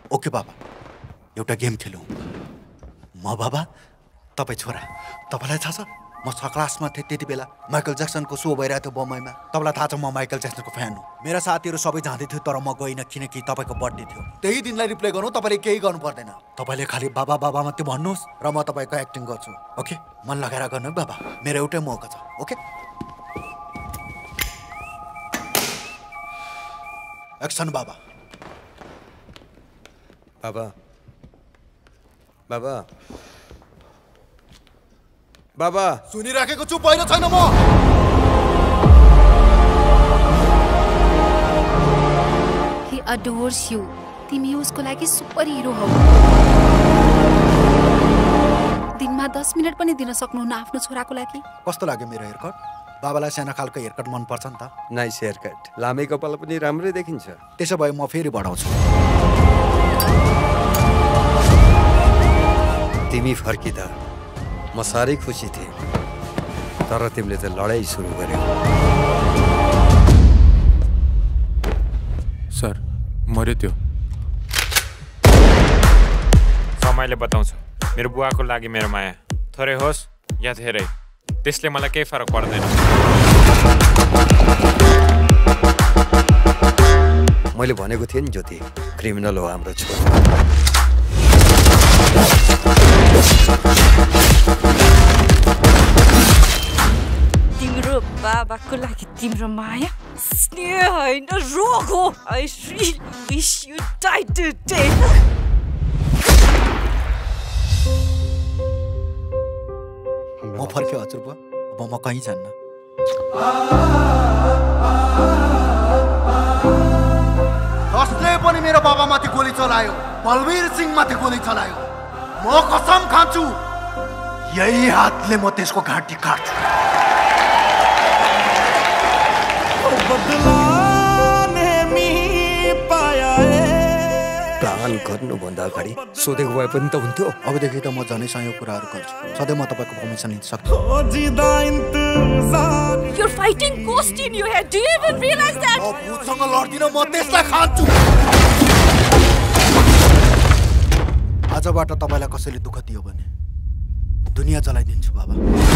Okay बाबा, एउटा game खेलौँ। म बाबा, तपाईँ छोरा। तपाईँलाई थाहा छ म क्लासमा थिएँ त्यति बेला माइकल ज्याक्सनको सो भइरहेको थियो बम्बईमा। तपाईँलाई थाहा छ म माइकल ज्याक्सनको फ्यान हो। मेरा साथीहरू सबै जाँदै थियो तर म गइनँ किनकि तपाईँको बर्थडे थियो। त्यही दिनलाई रिप्ले गर्नु, तपाईँले केही गर्नु पर्दैन। तपाईँले खालि बाबा बाबा मात्रै भन्नुहोस् र म तपाईँको एक्टिङ गर्छु। ओके, मन लगाएर गर्नु बाबा, मेरो एउटै मौका छ। ओके, एक्सन बाबा। बाबा बाबा बाबा सुनिराखेको छु, पहिरो छैन म। He adores you. तिमी उसको लागि सुपर हिरो हौ। दिनमा 10 मिनेट पनि दिन सक्नुहुन्न आफ्नो छोराको लागि। कस्तो लाग्यो मेरो हेयरकट? बाबालाई सानो खालको हेयरकट मन पर्छ नि त। Nice haircut. लामै कपाल पनि राम्रै देखिन्छ। त्यसो भए म फेरि बढाउँछु। तिमी फर्किदा म साह्रै खुसी थिएँ, तर तिमीले त लडाई सुरु गर्यौ। सर, मर्यो त्यो। समयले बताउँछ। मेरो बुवाको लागि मेरो माया थोरै होस् या धेरै, त्यसले मलाई केही फरक पर्दैन। मैले भनेको थिएँ नि ज्योति, क्रिमिनल हो हाम्रो छोरा। तिम्रो बाबाको लागि तिम्रो माया स्नेह होइन, रोग हो। I really wish you died today. म फर्क्यो हजुरबा, अब म कहीँ जान्न। कसले पनि मेरो बाबामाथि गोली चलायो, बलवीर सिंह माथि गोली चलायो। म कसम खान्छु यही हातले म त्यसको घाँटी काट्छु। प्लान गर्नुभन्दा अगाडि सोधेको भए पनि त हुन्थ्यो। अबदेखि त म झनैसँग यो कुराहरू गर्छु। सधैँ म तपाईँको पर्मिसन लिन सक्छु। You're fighting ghost in your head. Do you even realize that? म भूतसँग लड्दिनँ, म त्यसलाई खान्छु। आजबाट तपाईँलाई कसैले दुःख दियो भने दुनियाँ जलाइदिन्छु बाबा।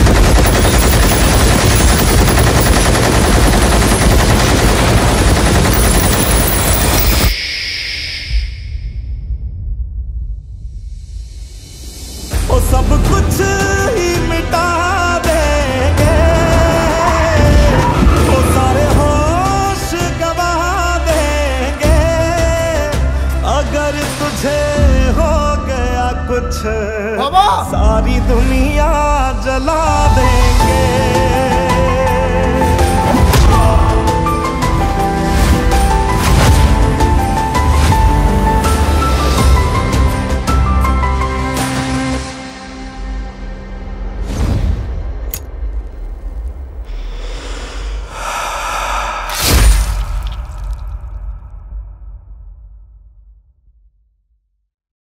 ओ सब कुछ ही मिटा देंगे, वो सारे होश गवा देंगे। अगर तुझे हो गया कुछ, सारी दुनिया जला दे।